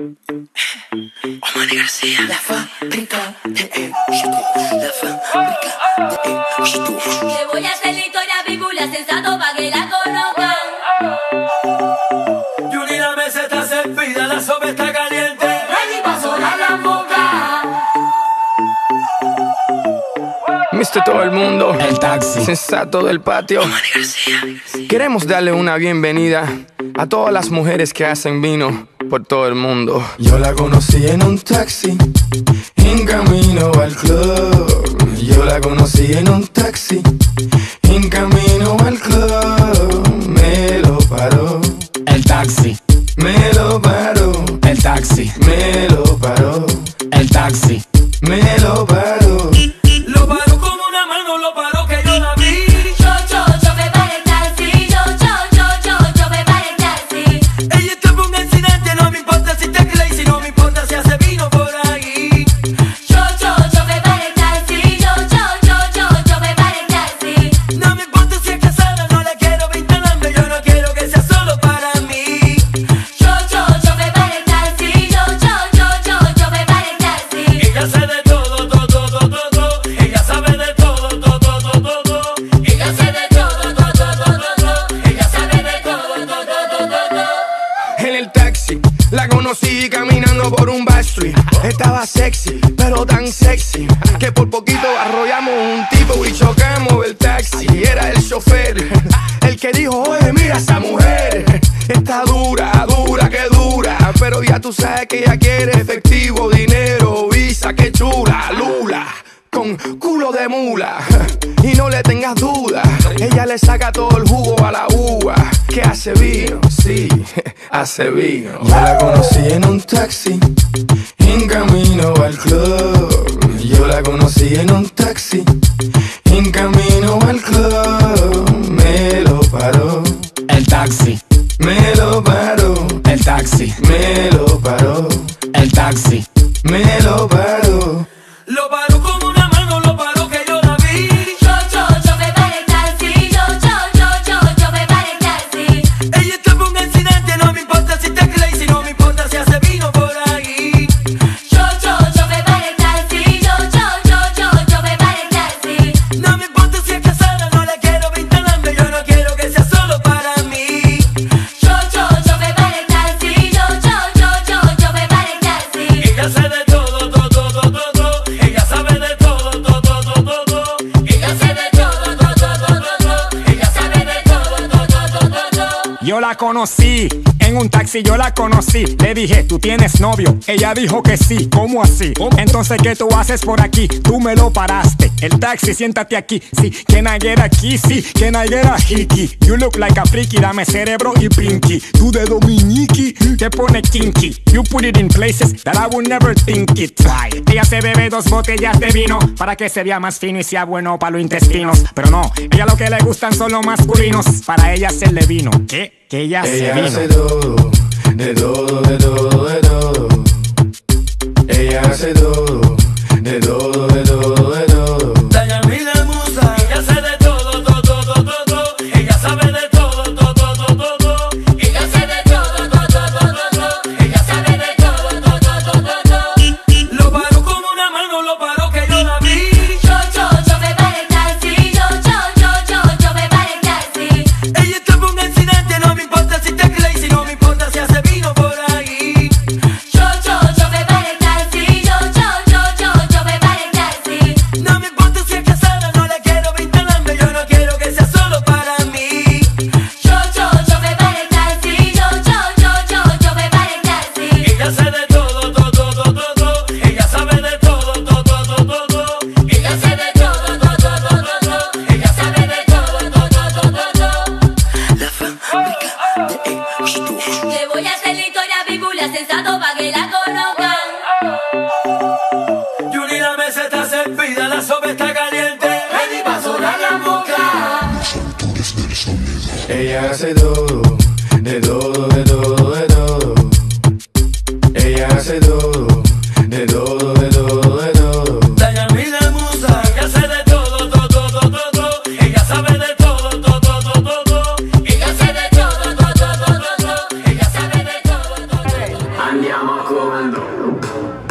Omar García, la fábrica de éxito, la fábrica de éxito. Le voy a hacer la historia bíblia sensato pa' que la conozcan. Yuri, la mesa está servida, la sopa está caliente. Ready pa' sonar la boca. Mister todo el mundo, el taxi sensato del patio. Omar García. Queremos darle una bienvenida a todas las mujeres que hacen vino por todo el mundo. Yo la conocí en un taxi, en camino al club. Yo la conocí en un taxi, en camino al club. Me lo paró, el taxi, me lo paró, el taxi, me lo paró, el taxi, me lo paró. Lo paró como una mano, lo paró que yo la vi. Yo me paré el taxi. Yo me paré el taxi. Ella tuvo un accidente, no me importa si te crazy, no me importa si hace vino por ahí. Yo me paré el taxi. Yo me paré el taxi. No me importa si es casada, no la quiero vinculando, yo no quiero que sea solo para mí. Yo me paré el taxi. Yo me paré el taxi. Ella sabe de todo, todo. Ella sabe de todo, todo. Ella sabe de todo. Ella sabe de todo. En el taxi la conocí caminando por un backstreet. Estaba sexy, pero tan sexy que por poquito arrollamos un tipo y chocamos el taxi. Era el chofer el que dijo: oye, mira esa mujer, está dura, que dura. Pero ya tú sabes que ella quiere efectivo, dinero, visa, que chula, lula, con culo de mula. Y no le tengas duda, ella le saca todo el jugo a la uva. Que hace vino, sí, hace vino. Yo la conocí en un taxi, en camino al club. Yo la conocí en un taxi, en camino al club. Me lo paró, el taxi, me lo paró, el taxi, me lo paró, el taxi, me lo paró. Lo paró como una mano, lo paró que yo la vi. Yo me paré el taxi. Yo me paré el taxi. Ella tuvo un accidente, no me importa si te crazy, no me importa si hace vino por ahí. Yo me paré el taxi. Yo me paré el taxi. No me importa si es casada, no la quiero vinculando, yo no quiero que sea solo para mí. Yo me paré el taxi. Yo me paré el taxi. Ella sabe de todo, todo. Ella sabe de todo, todo. Ella sabe de todo. Ella sabe de todo. Yo la conocí en un taxi, yo la conocí. Le dije, ¿tú tienes novio? Ella dijo que sí. ¿Cómo así? Entonces, ¿qué tú haces por aquí? Tú me lo paraste. El taxi, siéntate aquí. Sí, can I get a kiss? Sí, can I get a hickey? You look like a freaky, dame cerebro y pinky. Tú de dominiqui, te pone kinky. You put it in places that I would never think it. Why? Ella se bebe 2 botellas de vino para que se vea más fino y sea bueno para los intestinos. Pero no, ella lo que le gustan son los masculinos. Para ella hacerle vino. ¿Qué? Que ella se vino. Hace todo, de todo. Ella hace todo, de todo. Dayami la musa, ella sabe de todo, todo. Ella sabe de todo, todo. Ella sabe de todo. Ella sabe de todo. Lo paró como una mano, lo paró que yo la vi. Yo me paré el taxi. Yo me paré el taxi. Ella tuvo un accidente, no me importa si te crazy, no me importa si hace vino por ahí. Yo me paré el taxi. Yo me paré el taxi. No me importa si es casada, no la quiero vinculando, yo no quiero que sea solo para mí. Yo me paré el taxi. Yo me paré el taxi. Ella sabe de todo, todo. Ella sabe de todo, todo. Ella sabe de todo. Ella sabe de todo. La fábrica de éxito. Le voy a hacer la historia bíblia sensato pa' que la conozcan. Yuri, la mesa está servida, la sopa está caliente. Ready pa' sonar la boca. Ella hace todo, de todo. Ella hace todo, de todo. Dayami la musa, ella sabe de todo, todo. Ella sabe de todo, todo. Ella sabe de todo. Ella sabe de todo. Andiamo a comando.